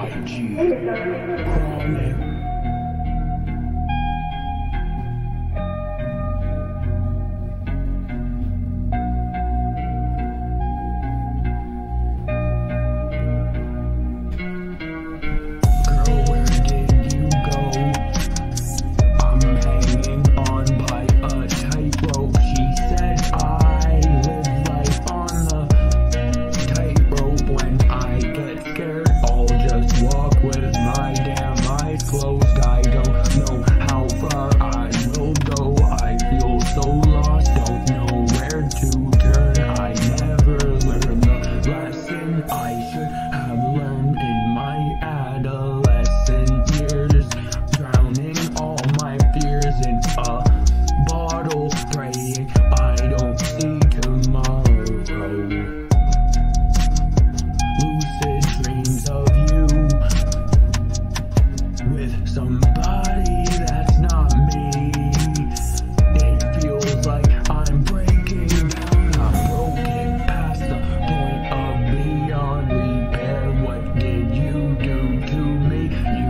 YG KRONIK. Somebody that's not me. It feels like I'm breaking down. I'm broken past the point of beyond repair. What did you do to me?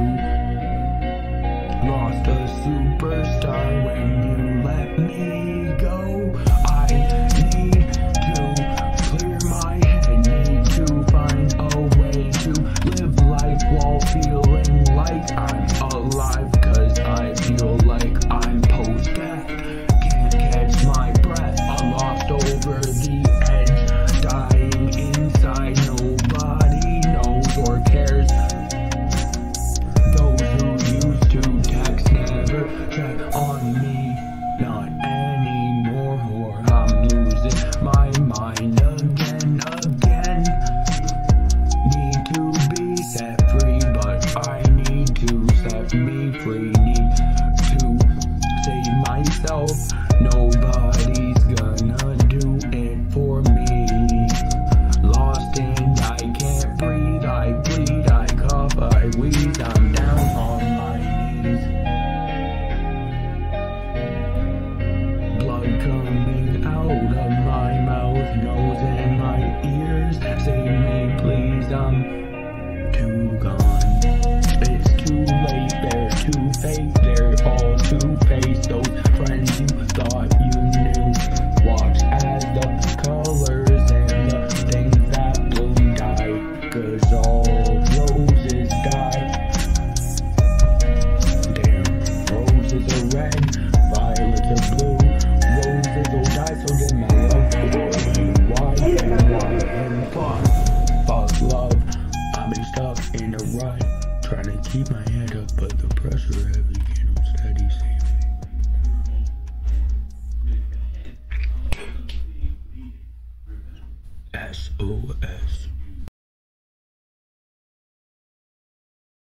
You lost a superstar when you let me go. I need to clear my head, need to find a way to live life while feeling like I'm alive, cause I feel like I'm post-death. Can't catch my breath, I'm lost over the edge, dying inside. Nobody knows or cares. Those who used to text never check on me, not anymore. I'm losing my mind again. Need to be set free, but I need to set me free. Need to save myself. Nobody's gonna do it for me. Lost and I can't breathe. I bleed, I cough, I wheeze. I'm down on my knees. Blood coming out of my mouth, nose, and my ears. Save me, please. I'm too gone. It's too late, they're too fake, they're all two-faced. Those friends you thought you knew, watch as the colors and the things that bloom die, cause all roses die. Damn, roses are red, violets are blue, roses will die, so did my love. Why fuck love. I've been stuck in a rut, trying to keep my head up, but the pressure heavy, can't hold steady, save me. SOS.